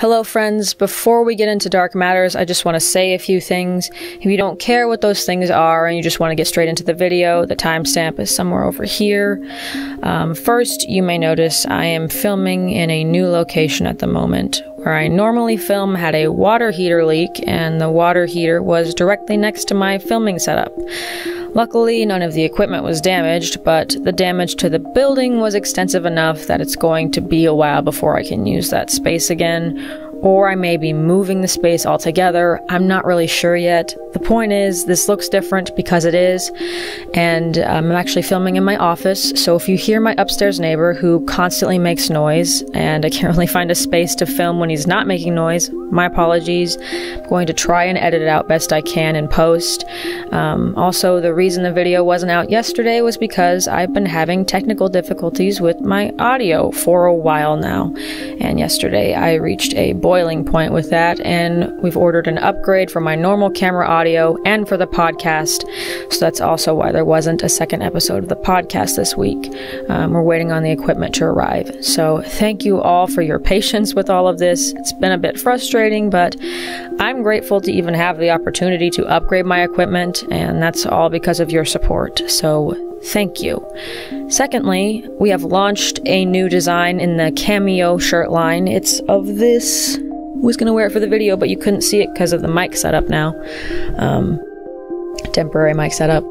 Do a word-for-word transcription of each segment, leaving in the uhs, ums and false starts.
Hello friends, before we get into Dark Matters, I just want to say a few things. If you don't care what those things are and you just want to get straight into the video, the timestamp is somewhere over here. Um, first, you may notice I am filming in a new location at the moment. Where I normally film had a water heater leak, and the water heater was directly next to my filming setup. Luckily, none of the equipment was damaged, but the damage to the building was extensive enough that it's going to be a while before I can use that space again, or I may be moving the space altogether. I'm not really sure yet. The point is, this looks different because it is, and um, I'm actually filming in my office, so if you hear my upstairs neighbor who constantly makes noise, and I can't really find a space to film when he's not making noise, my apologies. I'm going to try and edit it out best I can in post. Um, also, the reason the video wasn't out yesterday was because I've been having technical difficulties with my audio for a while now, and yesterday I reached a boiling point with that, and we've ordered an upgrade for my normal camera audio and for the podcast, so that's also why there wasn't a second episode of the podcast this week. Um, we're waiting on the equipment to arrive, so thank you all for your patience with all of this. It's been a bit frustrating, but I'm grateful to even have the opportunity to upgrade my equipment, and that's all because of your support, so thank you. Secondly, we have launched a new design in the Cameo shirt line. It's of this. I was gonna wear it for the video, but you couldn't see it because of the mic setup now. Um, temporary mic setup.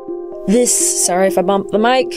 This, sorry if I bumped the mic,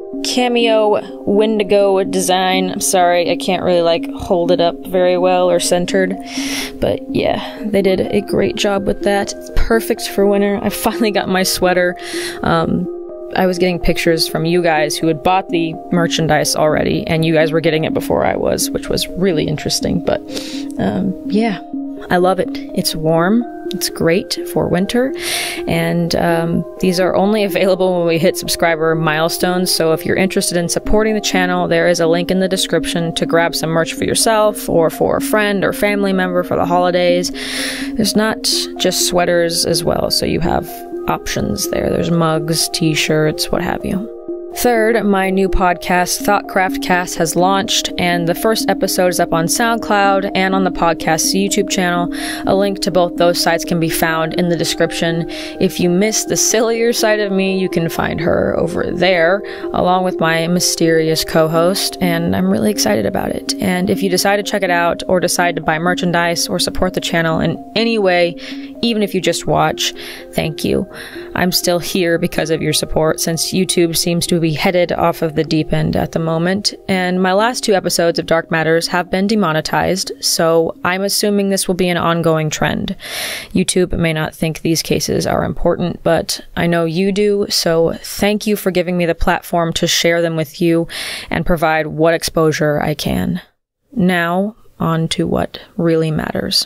Cameo Wendigo design. I'm sorry, I can't really like hold it up very well or centered, but yeah, they did a great job with that. It's perfect for winter. I finally got my sweater. Um, I was getting pictures from you guys who had bought the merchandise already, and you guys were getting it before I was, which was really interesting, but um, yeah, I love it. It's warm. It's great for winter, and um, these are only available when we hit subscriber milestones, so if you're interested in supporting the channel, there is a link in the description to grab some merch for yourself or for a friend or family member for the holidays. There's not just sweaters as well, so you have options there. There's mugs, t-shirts, what have you. Third, my new podcast, Thoughtcraft Cast, has launched, and the first episode is up on SoundCloud and on the podcast's YouTube channel. A link to both those sites can be found in the description. If you miss the sillier side of me, you can find her over there, along with my mysterious co-host, and I'm really excited about it. And if you decide to check it out, or decide to buy merchandise, or support the channel in any way, even if you just watch, thank you. I'm still here because of your support, since YouTube seems to be headed off of the deep end at the moment, and my last two episodes of Dark Matters have been demonetized, so I'm assuming this will be an ongoing trend. YouTube may not think these cases are important, but I know you do, so thank you for giving me the platform to share them with you and provide what exposure I can. Now, on to what really matters.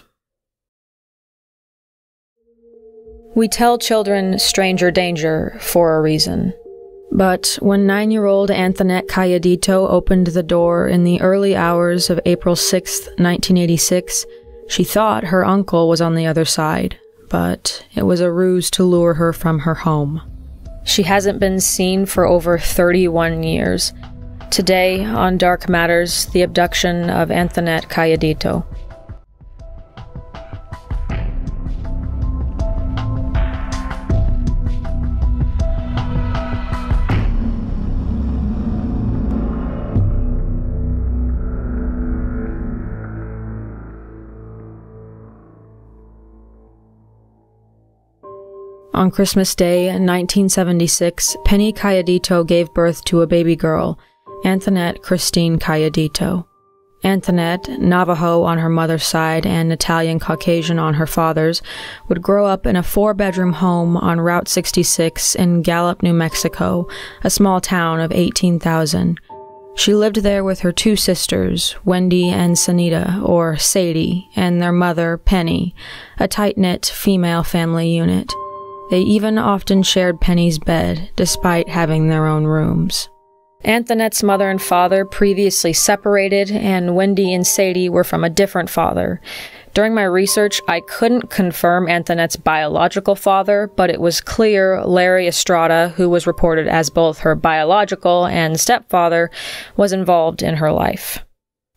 We tell children stranger danger for a reason. But when nine-year-old Anthonette Cayedito opened the door in the early hours of April sixth, nineteen eighty-six, she thought her uncle was on the other side, but it was a ruse to lure her from her home. She hasn't been seen for over thirty-one years. Today, on Dark Matters, the abduction of Anthonette Cayedito. On Christmas Day, nineteen seventy-six, Penny Cayedito gave birth to a baby girl, Anthonette Christine Cayedito. Anthonette, Navajo on her mother's side and Italian Caucasian on her father's, would grow up in a four-bedroom home on Route sixty-six in Gallup, New Mexico, a small town of eighteen thousand. She lived there with her two sisters, Wendy and Sanita, or Sadie, and their mother, Penny, a tight-knit female family unit. They even often shared Penny's bed, despite having their own rooms. Anthonette's mother and father previously separated, and Wendy and Sadie were from a different father. During my research, I couldn't confirm Anthonette's biological father, but it was clear Larry Estrada, who was reported as both her biological and stepfather, was involved in her life.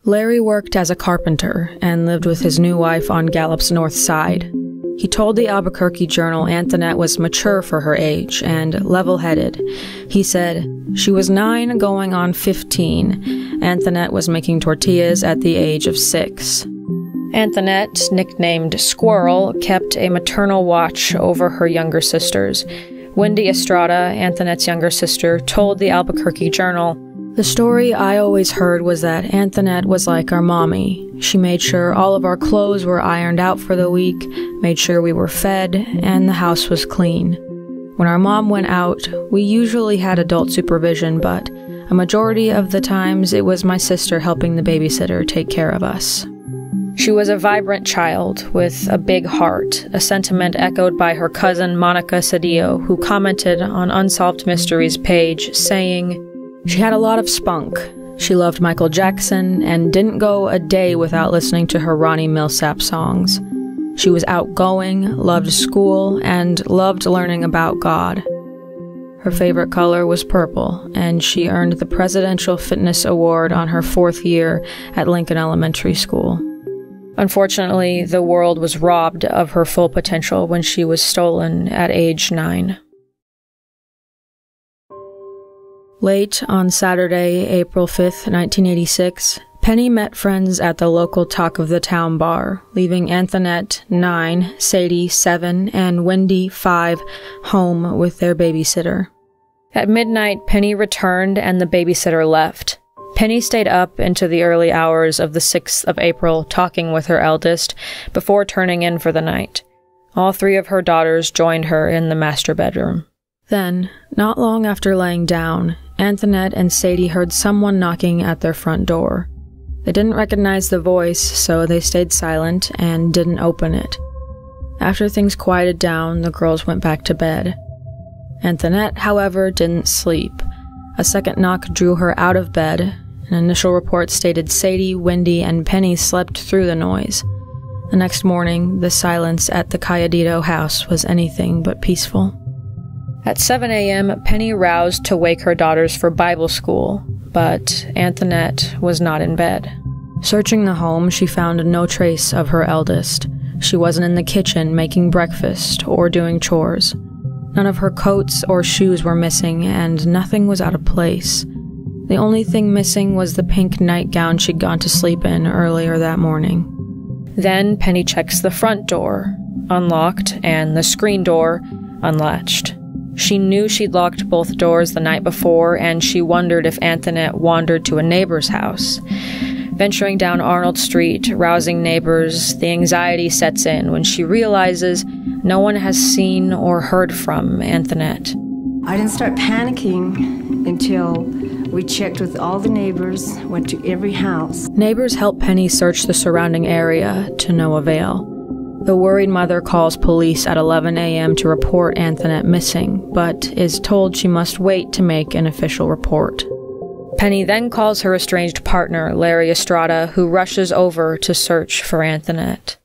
Larry worked as a carpenter and lived with his new wife on Gallup's north side. He told the Albuquerque Journal Anthonette was mature for her age and level-headed. He said, "She was nine going on fifteen. Anthonette was making tortillas at the age of six." Anthonette, nicknamed Squirrel, kept a maternal watch over her younger sisters. Wendy Estrada, Anthonette's younger sister, told the Albuquerque Journal, "The story I always heard was that Anthonette was like our mommy. She made sure all of our clothes were ironed out for the week, made sure we were fed, and the house was clean. When our mom went out, we usually had adult supervision, but a majority of the times it was my sister helping the babysitter take care of us." She was a vibrant child with a big heart, a sentiment echoed by her cousin Monica Cedillo, who commented on Unsolved Mysteries page, saying, "She had a lot of spunk. She loved Michael Jackson and didn't go a day without listening to her Ronnie Millsap songs. She was outgoing, loved school, and loved learning about God. Her favorite color was purple, and she earned the Presidential Fitness Award on her fourth year at Lincoln Elementary School. Unfortunately, the world was robbed of her full potential when she was stolen at age nine." Late on Saturday, April fifth, nineteen eighty-six, Penny met friends at the local Talk of the Town bar, leaving Anthonette, nine, Sadie, seven, and Wendy, five, home with their babysitter. At midnight, Penny returned and the babysitter left. Penny stayed up into the early hours of the sixth of April talking with her eldest before turning in for the night. All three of her daughters joined her in the master bedroom. Then, not long after laying down, Anthonette and Sadie heard someone knocking at their front door. They didn't recognize the voice, so they stayed silent and didn't open it. After things quieted down, the girls went back to bed. Anthonette, however, didn't sleep. A second knock drew her out of bed. An initial report stated Sadie, Wendy, and Penny slept through the noise. The next morning, the silence at the Calladito house was anything but peaceful. At seven a m, Penny roused to wake her daughters for Bible school, but Anthonette was not in bed. Searching the home, she found no trace of her eldest. She wasn't in the kitchen making breakfast or doing chores. None of her coats or shoes were missing, and nothing was out of place. The only thing missing was the pink nightgown she'd gone to sleep in earlier that morning. Then Penny checks the front door, unlocked, and the screen door, unlatched. She knew she'd locked both doors the night before, and she wondered if Anthonette wandered to a neighbor's house. Venturing down Arnold Street, rousing neighbors, the anxiety sets in when she realizes no one has seen or heard from Anthonette. I didn't start panicking until we checked with all the neighbors, went to every house. Neighbors help Penny search the surrounding area, to no avail. The worried mother calls police at eleven a m to report Anthonette missing, but is told she must wait to make an official report. Penny then calls her estranged partner, Larry Estrada, who rushes over to search for Anthonette.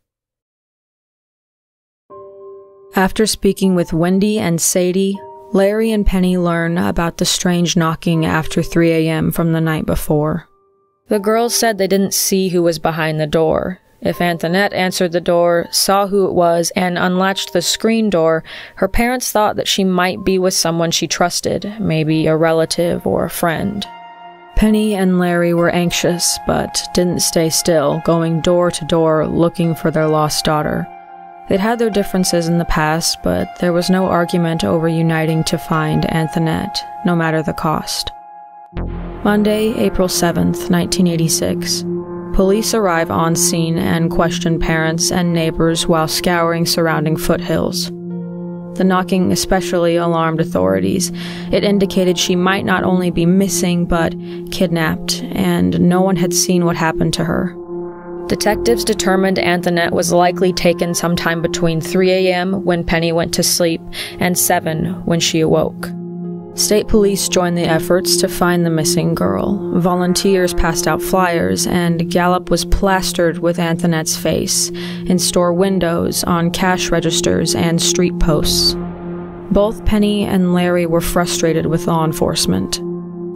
After speaking with Wendy and Sadie, Larry and Penny learn about the strange knocking after three a m from the night before. The girls said they didn't see who was behind the door. If Anthonette answered the door, saw who it was, and unlatched the screen door, her parents thought that she might be with someone she trusted, maybe a relative or a friend. Penny and Larry were anxious, but didn't stay still, going door to door looking for their lost daughter. They'd had their differences in the past, but there was no argument over uniting to find Anthonette, no matter the cost. Monday, April seventh, nineteen eighty-six. Police arrive on scene and question parents and neighbors while scouring surrounding foothills. The knocking especially alarmed authorities. It indicated she might not only be missing, but kidnapped, and no one had seen what happened to her. Detectives determined Anthonette was likely taken sometime between three a m when Penny went to sleep and seven when she awoke. State police joined the efforts to find the missing girl. Volunteers passed out flyers, and Gallup was plastered with Anthonette's face in store windows, on cash registers, and street posts. Both Penny and Larry were frustrated with law enforcement.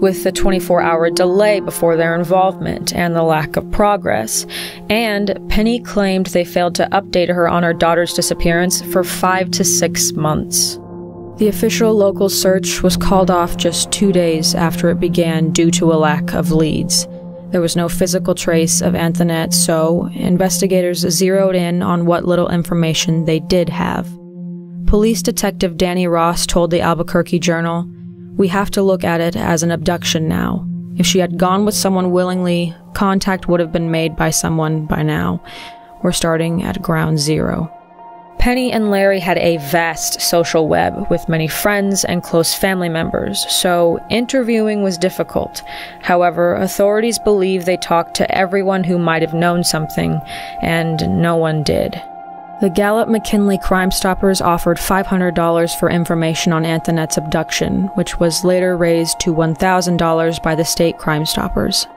with the twenty-four hour delay before their involvement and the lack of progress. And Penny claimed they failed to update her on her daughter's disappearance for five to six months. The official local search was called off just two days after it began due to a lack of leads. There was no physical trace of Antoinette, so investigators zeroed in on what little information they did have. Police Detective Danny Ross told the Albuquerque Journal, "We have to look at it as an abduction now. If she had gone with someone willingly, contact would have been made by someone by now. We're starting at ground zero." Penny and Larry had a vast social web with many friends and close family members, so interviewing was difficult. However, authorities believe they talked to everyone who might have known something, and no one did. The Gallup-McKinley Crime Stoppers offered five hundred dollars for information on Antoinette's abduction, which was later raised to one thousand dollars by the state Crime Stoppers.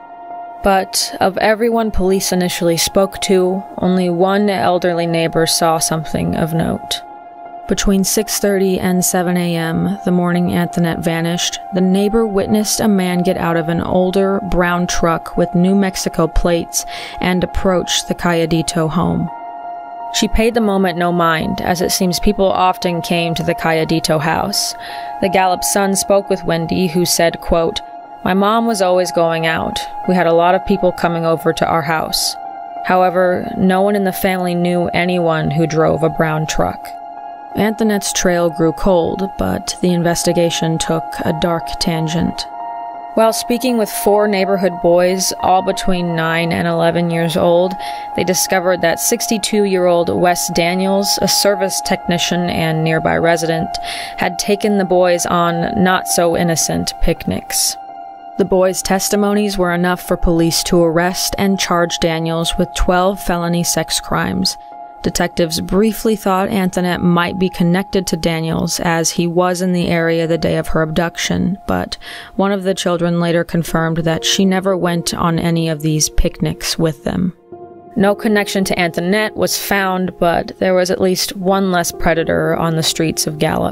But of everyone police initially spoke to, only one elderly neighbor saw something of note. Between six thirty and seven a m the morning Antoinette vanished, the neighbor witnessed a man get out of an older, brown truck with New Mexico plates and approach the Calladito home. She paid the moment no mind, as it seems people often came to the Calladito house. The Gallup son spoke with Wendy, who said, quote, "My mom was always going out. We had a lot of people coming over to our house. However, no one in the family knew anyone who drove a brown truck." Antoinette's trail grew cold, but the investigation took a dark tangent. While speaking with four neighborhood boys, all between nine and eleven years old, they discovered that sixty-two-year-old Wes Daniels, a service technician and nearby resident, had taken the boys on not-so-innocent picnics. The boys' testimonies were enough for police to arrest and charge Daniels with twelve felony sex crimes. Detectives briefly thought Antoinette might be connected to Daniels, as he was in the area the day of her abduction, but one of the children later confirmed that she never went on any of these picnics with them. No connection to Antoinette was found, but there was at least one less predator on the streets of Gallup.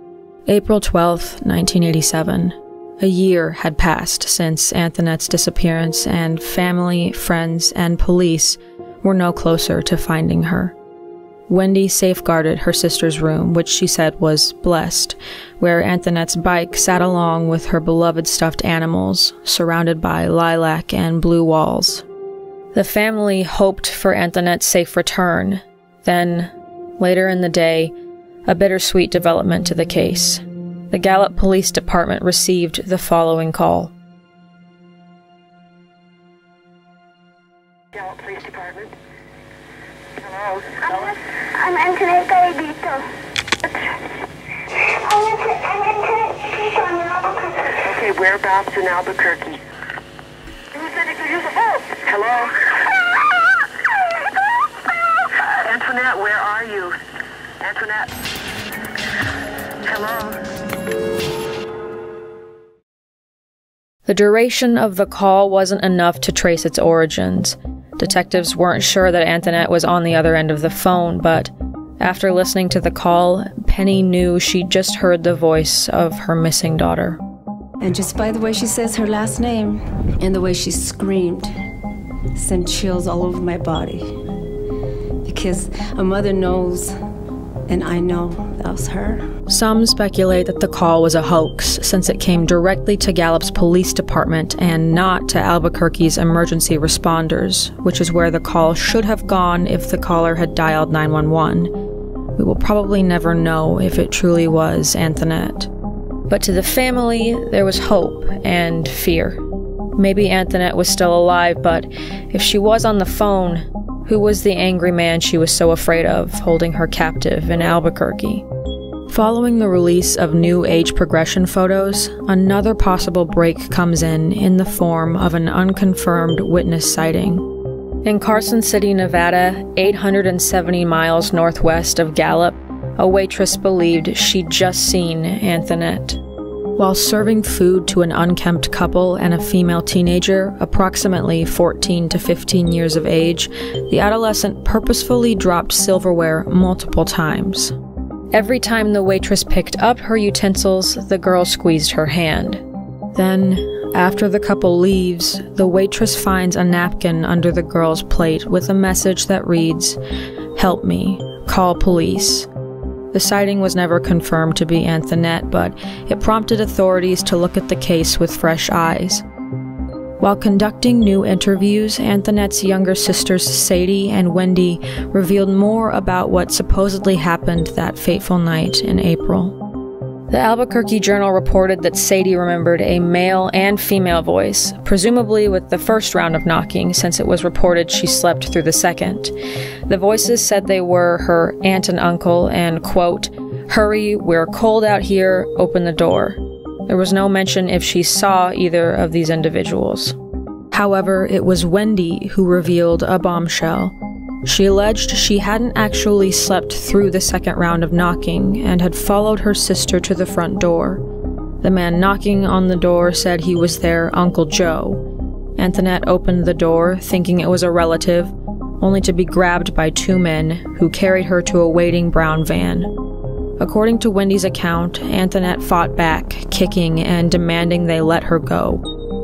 April twelfth, nineteen eighty-seven. A year had passed since Antoinette's disappearance, and family, friends, and police were no closer to finding her. Wendy safeguarded her sister's room, which she said was blessed, where Antoinette's bike sat along with her beloved stuffed animals, surrounded by lilac and blue walls. The family hoped for Antoinette's safe return. Then, later in the day, a bittersweet development to the case. The Gallup Police Department received the following call. Gallup Police Department. Hello. I'm, I'm Antoinette Calladito. I'm Antoinette in Albuquerque. Okay, whereabouts in Albuquerque? Who said you could use a phone? Hello? Antoinette, where are you? Antoinette? Hello? The duration of the call wasn't enough to trace its origins. Detectives weren't sure that Antoinette was on the other end of the phone, but after listening to the call, Penny knew she'd just heard the voice of her missing daughter. And just by the way she says her last name and the way she screamed, sent chills all over my body. Because a mother knows, and I know that was her. Some speculate that the call was a hoax, since it came directly to Gallup's police department and not to Albuquerque's emergency responders, which is where the call should have gone if the caller had dialed nine one one. We will probably never know if it truly was Antoinette. But to the family, there was hope and fear. Maybe Antoinette was still alive, but if she was on the phone, who was the angry man she was so afraid of, holding her captive in Albuquerque? Following the release of new age progression photos, another possible break comes in in the form of an unconfirmed witness sighting. In Carson City, Nevada, eight hundred seventy miles northwest of Gallup, a waitress believed she'd just seen Antoinette. While serving food to an unkempt couple and a female teenager, approximately fourteen to fifteen years of age, the adolescent purposefully dropped silverware multiple times. Every time the waitress picked up her utensils, the girl squeezed her hand. Then, after the couple leaves, the waitress finds a napkin under the girl's plate with a message that reads, "Help me, call police." The sighting was never confirmed to be Antoinette, but it prompted authorities to look at the case with fresh eyes. While conducting new interviews, Antoinette's younger sisters Sadie and Wendy revealed more about what supposedly happened that fateful night in April. The Albuquerque Journal reported that Sadie remembered a male and female voice, presumably with the first round of knocking, since it was reported she slept through the second. The voices said they were her aunt and uncle and, quote, "Hurry, we're cold out here, open the door." There was no mention if she saw either of these individuals. However, it was Wendy who revealed a bombshell. She alleged she hadn't actually slept through the second round of knocking and had followed her sister to the front door. The man knocking on the door said he was their Uncle Joe. Antoinette opened the door, thinking it was a relative, only to be grabbed by two men who carried her to a waiting brown van. According to Wendy's account, Antoinette fought back, kicking and demanding they let her go.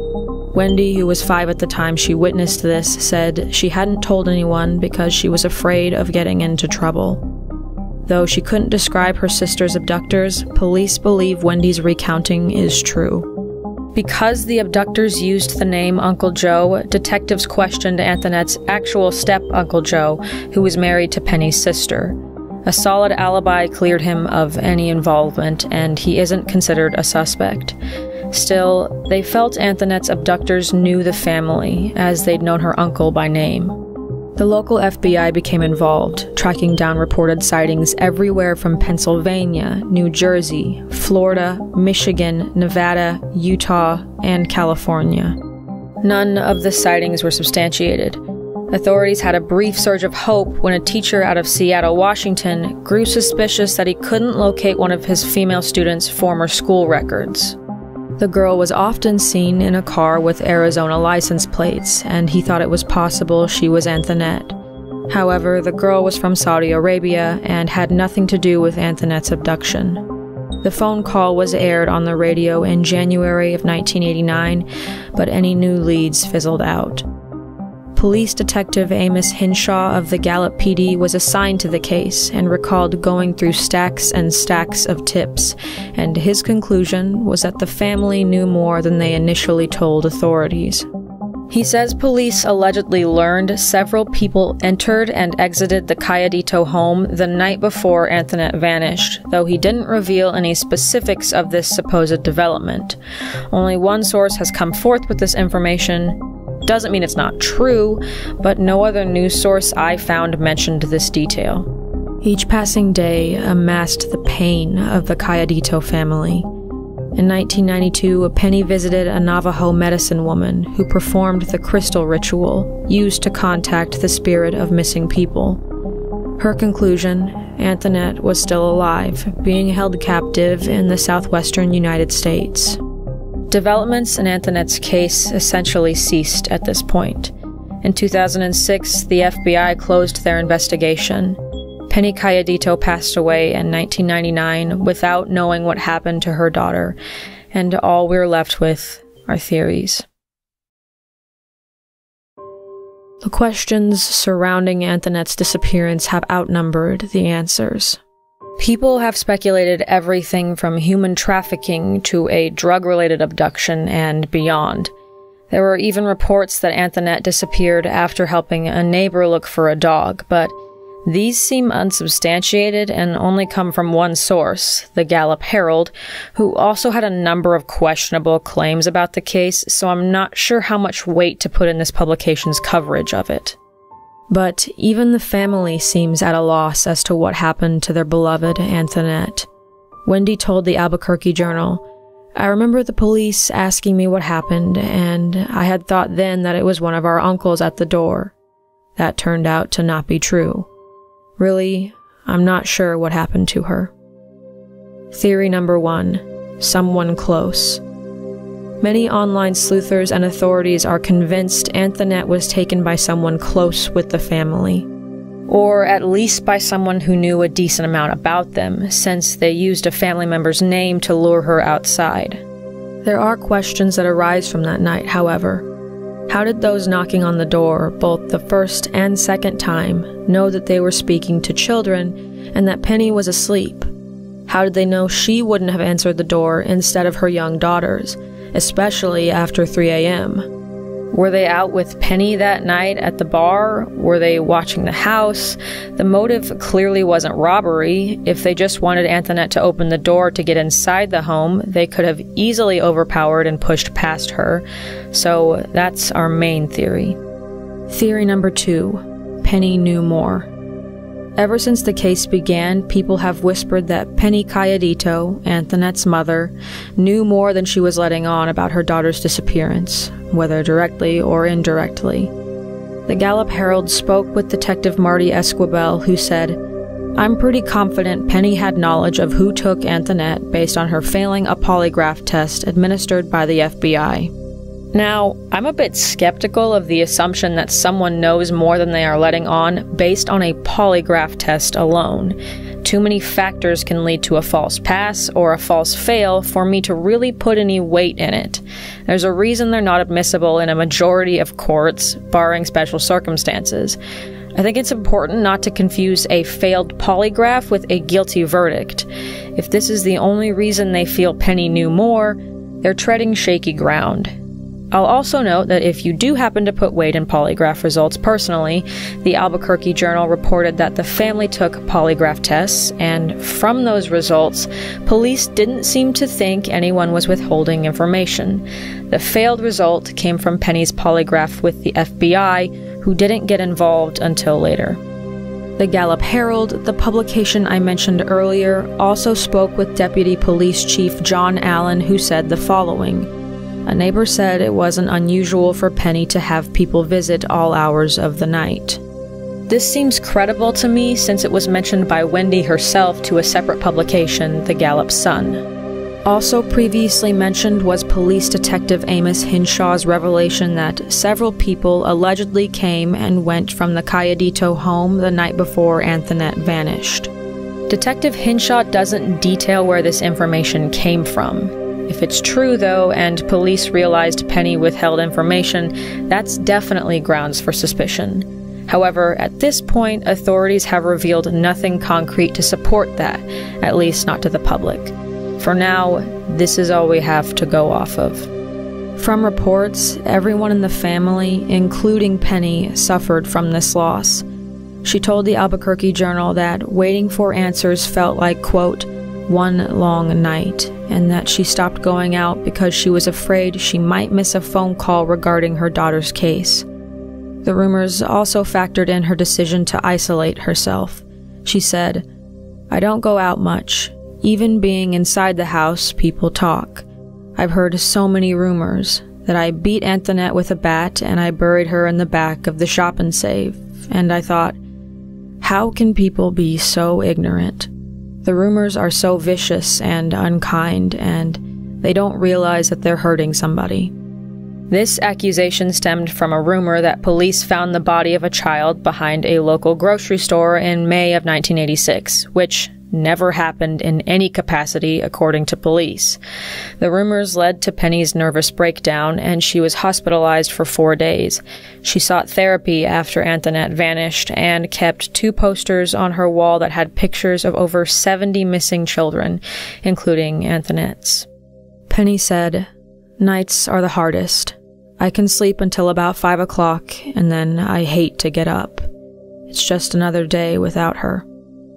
Wendy, who was five at the time she witnessed this, said she hadn't told anyone because she was afraid of getting into trouble. Though she couldn't describe her sister's abductors, police believe Wendy's recounting is true. Because the abductors used the name Uncle Joe, detectives questioned Antoinette's actual step-Uncle Joe, who was married to Penny's sister. A solid alibi cleared him of any involvement, and he isn't considered a suspect. Still, they felt Antoinette's abductors knew the family, as they'd known her uncle by name. The local F B I became involved, tracking down reported sightings everywhere from Pennsylvania, New Jersey, Florida, Michigan, Nevada, Utah, and California. None of the sightings were substantiated. Authorities had a brief surge of hope when a teacher out of Seattle, Washington, grew suspicious that he couldn't locate one of his female students' former school records. The girl was often seen in a car with Arizona license plates, and he thought it was possible she was Antoinette. However, the girl was from Saudi Arabia and had nothing to do with Antoinette's abduction. The phone call was aired on the radio in January of nineteen eighty-nine, but any new leads fizzled out. Police Detective Amos Hinshaw of the Gallup P D was assigned to the case and recalled going through stacks and stacks of tips, and his conclusion was that the family knew more than they initially told authorities. He says police allegedly learned several people entered and exited the Cayadito home the night before Antoinette vanished, though he didn't reveal any specifics of this supposed development. Only one source has come forth with this information. Doesn't mean it's not true, but no other news source I found mentioned this detail. Each passing day amassed the pain of the Cayadito family. In nineteen ninety-two, Penny visited a Navajo medicine woman who performed the crystal ritual used to contact the spirit of missing people. Her conclusion, Antoinette was still alive, being held captive in the southwestern United States. Developments in Antoinette's case essentially ceased at this point. In two thousand six, the F B I closed their investigation. Penny Cayadito passed away in nineteen ninety-nine without knowing what happened to her daughter, and all we're left with are theories. The questions surrounding Antoinette's disappearance have outnumbered the answers. People have speculated everything from human trafficking to a drug-related abduction and beyond. There were even reports that Antoinette disappeared after helping a neighbor look for a dog, but these seem unsubstantiated and only come from one source, the Gallup Herald, who also had a number of questionable claims about the case, so I'm not sure how much weight to put in this publication's coverage of it. But even the family seems at a loss as to what happened to their beloved Antoinette. Wendy told the Albuquerque Journal, "I remember the police asking me what happened, and I had thought then that it was one of our uncles at the door. That turned out to not be true. Really, I'm not sure what happened to her." Theory number one, someone close. Many online sleuthers and authorities are convinced Antoinette was taken by someone close with the family, or at least by someone who knew a decent amount about them, since they used a family member's name to lure her outside. There are questions that arise from that night, however. How did those knocking on the door, both the first and second time, know that they were speaking to children and that Penny was asleep? How did they know she wouldn't have answered the door instead of her young daughters, especially after three a m? Were they out with Penny that night at the bar? Were they watching the house? The motive clearly wasn't robbery. If they just wanted Antoinette to open the door to get inside the home, they could have easily overpowered and pushed past her. So that's our main theory. Theory number two, Penny knew more. Ever since the case began, people have whispered that Penny Cayedito, Antoinette's mother, knew more than she was letting on about her daughter's disappearance, whether directly or indirectly. The Gallup Herald spoke with Detective Marty Esquibel, who said, "I'm pretty confident Penny had knowledge of who took Antoinette based on her failing a polygraph test administered by the F B I." Now, I'm a bit skeptical of the assumption that someone knows more than they are letting on based on a polygraph test alone. Too many factors can lead to a false pass or a false fail for me to really put any weight in it. There's a reason they're not admissible in a majority of courts, barring special circumstances. I think it's important not to confuse a failed polygraph with a guilty verdict. If this is the only reason they feel Penny knew more, they're treading shaky ground. I'll also note that if you do happen to put weight in polygraph results personally, the Albuquerque Journal reported that the family took polygraph tests, and from those results, police didn't seem to think anyone was withholding information. The failed result came from Penny's polygraph with the F B I, who didn't get involved until later. The Gallup Herald, the publication I mentioned earlier, also spoke with Deputy Police Chief John Allen, who said the following. A neighbor said it wasn't unusual for Penny to have people visit all hours of the night. This seems credible to me since it was mentioned by Wendy herself to a separate publication, the Gallup Sun. Also previously mentioned was police detective Amos Hinshaw's revelation that several people allegedly came and went from the Cayedito home the night before Antoinette vanished. Detective Hinshaw doesn't detail where this information came from. If it's true, though, and police realized Penny withheld information, that's definitely grounds for suspicion. However, at this point, authorities have revealed nothing concrete to support that, at least not to the public. For now, this is all we have to go off of. From reports, everyone in the family, including Penny, suffered from this loss. She told the Albuquerque Journal that waiting for answers felt like, quote, one long night, and that she stopped going out because she was afraid she might miss a phone call regarding her daughter's case. The rumors also factored in her decision to isolate herself. She said, "I don't go out much. Even being inside the house, people talk. I've heard so many rumors that I beat Antoinette with a bat and I buried her in the back of the shop and save, and I thought, how can people be so ignorant? The rumors are so vicious and unkind, and they don't realize that they're hurting somebody." This accusation stemmed from a rumor that police found the body of a child behind a local grocery store in May of nineteen eighty-six, which never happened in any capacity, according to police. The rumors led to Penny's nervous breakdown, and she was hospitalized for four days. She sought therapy after Antoinette vanished and kept two posters on her wall that had pictures of over seventy missing children, including Antoinette's. Penny said, "Nights are the hardest. I can sleep until about five o'clock, and then I hate to get up. It's just another day without her."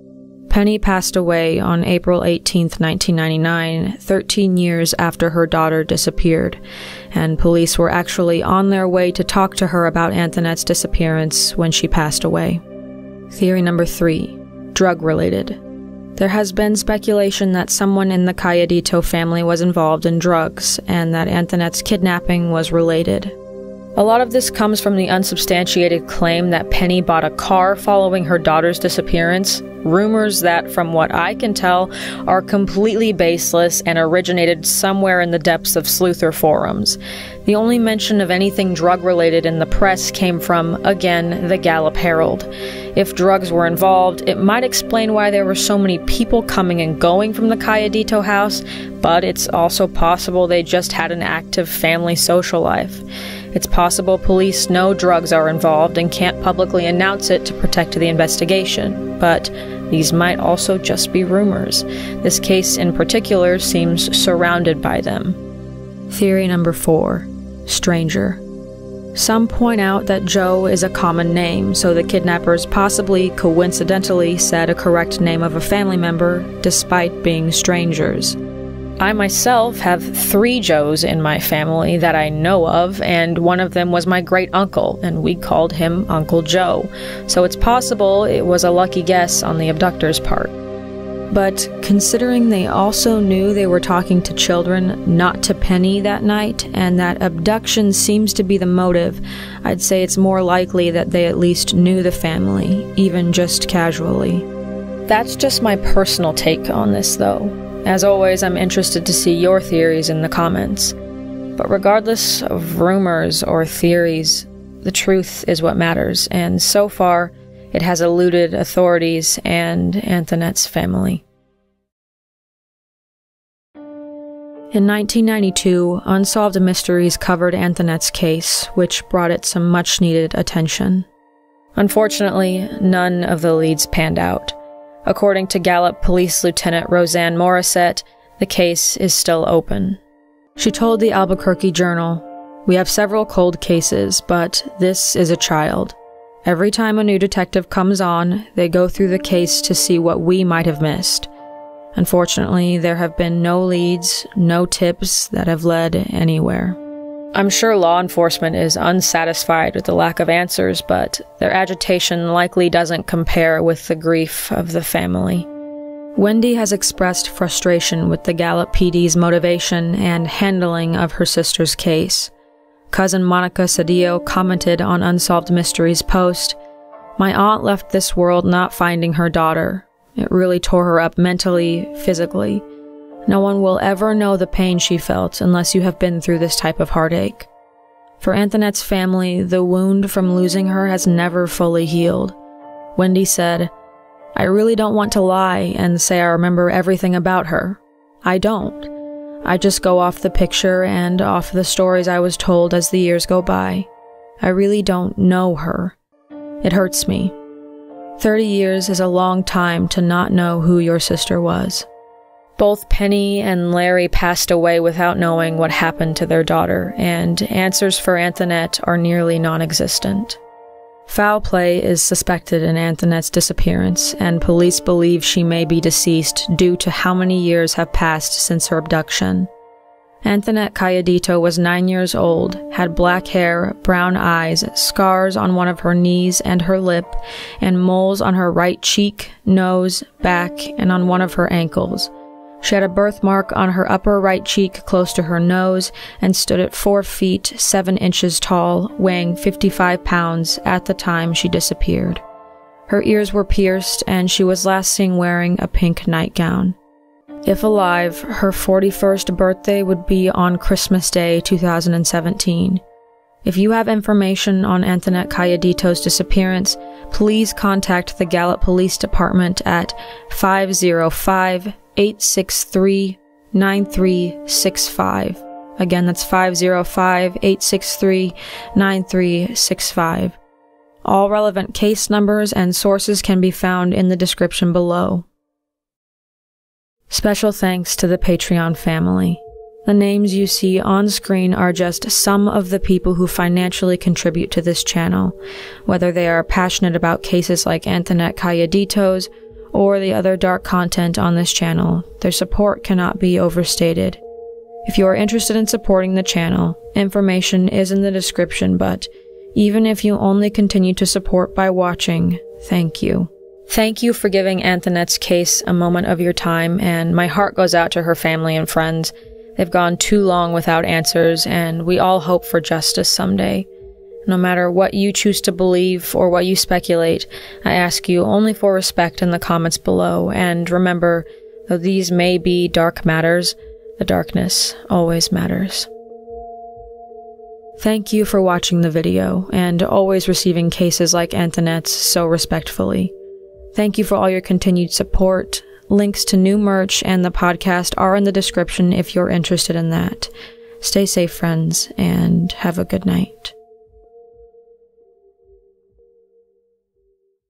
Penny passed away on April eighteenth, nineteen ninety-nine, thirteen years after her daughter disappeared, and police were actually on their way to talk to her about Antoinette's disappearance when she passed away. Theory number three, drug-related. There has been speculation that someone in the Cayedito family was involved in drugs, and that Antoinette's kidnapping was related. A lot of this comes from the unsubstantiated claim that Penny bought a car following her daughter's disappearance, rumors that, from what I can tell, are completely baseless and originated somewhere in the depths of sleuther forums. The only mention of anything drug-related in the press came from, again, the Gallup Herald. If drugs were involved, it might explain why there were so many people coming and going from the Cayedito house, but it's also possible they just had an active family social life. It's possible police know drugs are involved and can't publicly announce it to protect the investigation, but these might also just be rumors. This case in particular seems surrounded by them. Theory number four. Stranger. Some point out that Joe is a common name, so the kidnappers possibly coincidentally said a correct name of a family member despite being strangers. I myself have three Joes in my family that I know of, and one of them was my great-uncle, and we called him Uncle Joe, so it's possible it was a lucky guess on the abductor's part. But considering they also knew they were talking to children, not to Penny that night, and that abduction seems to be the motive, I'd say it's more likely that they at least knew the family, even just casually. That's just my personal take on this, though. As always, I'm interested to see your theories in the comments. But regardless of rumors or theories, the truth is what matters, and so far, it has eluded authorities and Antoinette's family. In nineteen ninety-two, Unsolved Mysteries covered Antoinette's case, which brought it some much-needed attention. Unfortunately, none of the leads panned out. According to Gallup Police Lieutenant Roseanne Morissette, the case is still open. She told the Albuquerque Journal, "We have several cold cases, but this is a child. Every time a new detective comes on, they go through the case to see what we might have missed. Unfortunately, there have been no leads, no tips that have led anywhere." I'm sure law enforcement is unsatisfied with the lack of answers, but their agitation likely doesn't compare with the grief of the family. Wendy has expressed frustration with the Gallup P D's motivation and handling of her sister's case. Cousin Monica Cedillo commented on Unsolved Mysteries' post, "My aunt left this world not finding her daughter. It really tore her up mentally, physically. No one will ever know the pain she felt unless you have been through this type of heartache. For Antoinette's family, the wound from losing her has never fully healed." Wendy said, "I really don't want to lie and say I remember everything about her. I don't. I just go off the picture and off the stories I was told as the years go by. I really don't know her. It hurts me. Thirty years is a long time to not know who your sister was." Both Penny and Larry passed away without knowing what happened to their daughter, and answers for Antoinette are nearly non-existent. Foul play is suspected in Antoinette's disappearance, and police believe she may be deceased due to how many years have passed since her abduction. Antoinette Cayedito was nine years old, had black hair, brown eyes, scars on one of her knees and her lip, and moles on her right cheek, nose, back, and on one of her ankles. She had a birthmark on her upper right cheek close to her nose and stood at four feet, seven inches tall, weighing fifty-five pounds at the time she disappeared. Her ears were pierced, and she was last seen wearing a pink nightgown. If alive, her forty-first birthday would be on Christmas Day two thousand seventeen. If you have information on Antoinette Cayedito's disappearance, please contact the Gallup Police Department at five oh five, eight six three, nine three six five. Again, that's five oh five, eight six three, nine three six five. All relevant case numbers and sources can be found in the description below. Special thanks to the Patreon family. The names you see on screen are just some of the people who financially contribute to this channel, whether they are passionate about cases like Antoinette Cayedito's or the other dark content on this channel. Their support cannot be overstated. If you are interested in supporting the channel, information is in the description, but even if you only continue to support by watching, thank you. Thank you for giving Antoinette's case a moment of your time, and my heart goes out to her family and friends. They've gone too long without answers, and we all hope for justice someday. No matter what you choose to believe or what you speculate, I ask you only for respect in the comments below, and remember, though these may be dark matters, the darkness always matters. Thank you for watching the video, and always receiving cases like Antoinette's so respectfully. Thank you for all your continued support. Links to new merch and the podcast are in the description if you're interested in that. Stay safe, friends, and have a good night.